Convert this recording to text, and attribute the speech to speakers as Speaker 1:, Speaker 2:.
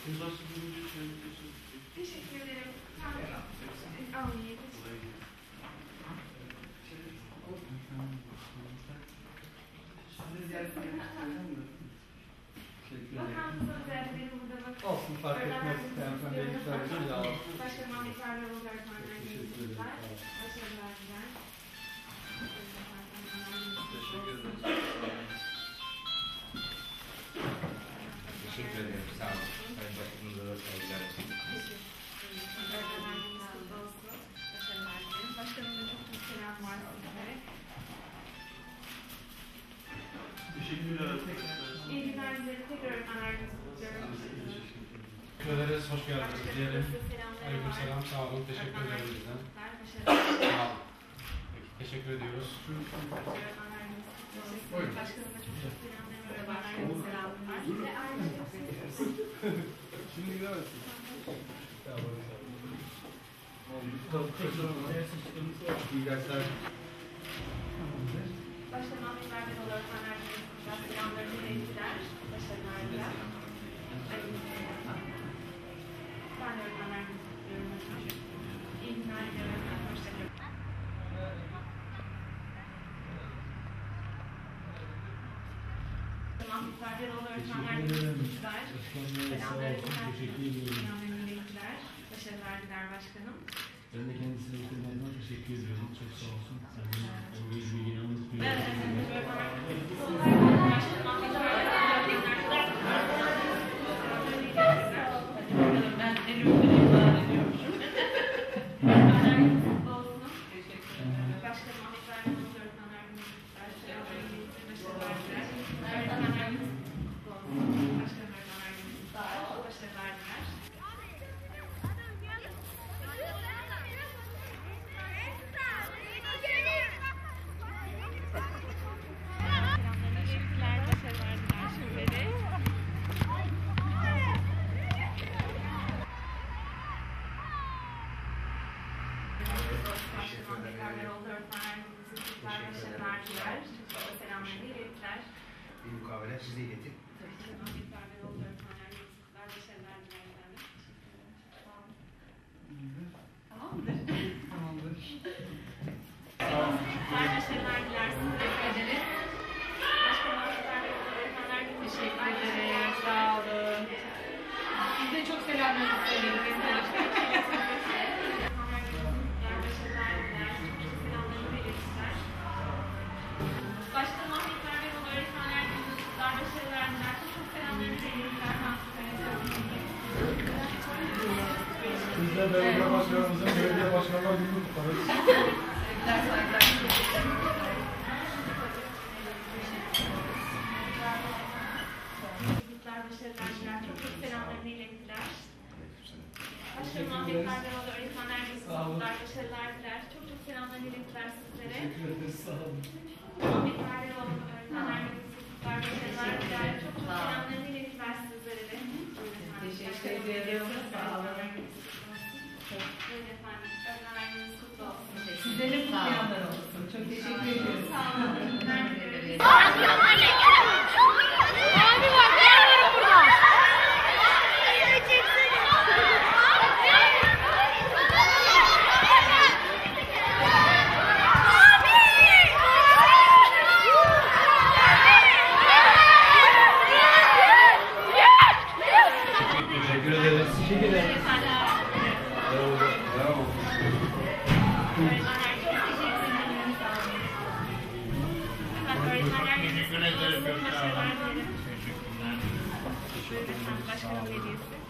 Speaker 1: Teşekkür ederim. Bakanımıza özellikleri burada bakın.
Speaker 2: Olsun, fark etmez.
Speaker 1: Başkanım Ahmet Erdoğan öğretmenler yöneticiler. Başarılar diler.
Speaker 3: Teşekkür ederim. Sağ olun. Sayın Başkanımıza da saygılar.
Speaker 1: Başkanımın çok selam var sizlere.
Speaker 4: Teşekkürler.
Speaker 1: İyi günler dilerim. Tekrar öğretmenlerimizi kutluyorum.
Speaker 5: Teşekkür ederiz. Hoş geldiniz diyelim. Aleykümselam. Sağ olun. Teşekkür ederim bizden. Sağ olun. Teşekkür ediyoruz.
Speaker 1: Başkanım'a çok selamlarım. Öğretmenlerimize selamlar. Ve ayrıca
Speaker 2: Şimdi gidemezsin. İyi dersler.
Speaker 1: Başkanım Ahmet Erdoğan öğretmenlerimize selamlarını ilettiler. Başarılar diler. Ben de öğretmenlerimizi kutluyorum hocam. İyi günler diliyorum. Hoşçakalın. Ahmet Erdoğan öğretmenlerimizi kutlular. Selamlarını ilettiler. Başarılar diler başkanım.
Speaker 6: Ben de kendisine oturmadan teşekkür ediyorum. Çok sağ olsun. O bilgiyi unutmuyorum.
Speaker 7: Ben elimde ilan ediyormuşum.
Speaker 1: Başkanım Ahmet Erdoğan öğretmenlerimizi kutlular. Selamlarını başarılar diler. Öğretmenlerimizi kutlu olsun. Başkanım öğretmenlerimizi kutlular. Başarılar diler.
Speaker 3: Bir mukavele size iletin.
Speaker 7: Tamamdır.
Speaker 2: Tamamdır.
Speaker 7: Teşekkür ederim. Sağ olun. Size çok selamlar söyleyin.
Speaker 1: Başkanım Ahmet Erdoğan öğretmenler günü kutlar, başarılar diler. Çok selamlarını ilettiler.
Speaker 2: Biz de belediye başkanımızın belediye başkanlar günü kutlarız.
Speaker 7: Sevgiler, saygılar.
Speaker 1: Kutlar, başarılar diler. Çok selamlarını ilettiler. Başkanım Ahmet Erdoğan öğretmenler günü kutlar, başarılar diler. Çok selamlarını ilettiler sizlere.
Speaker 2: Teşekkür ederiz. Sağ olun.
Speaker 1: Ahmet Erdoğan öğretmenler günü kutlar, başarılar diler. Çok selamlarını ilettiler sizlere de.
Speaker 7: Teşekkür ederim. Sağ olun.
Speaker 1: Buyurun efendim. Öğretmenler gününüz kutlu olsun.
Speaker 7: Sizlere kutlayanlar olsun. Çok teşekkür ediyoruz.
Speaker 1: Sağ olun. İyi günler dileriz.
Speaker 8: Abi var, ben varım burada.
Speaker 2: Teşekkür ederiz. Teşekkür ederiz. Bravo.
Speaker 1: Teşekkür ederim. Başkanım hediyesi.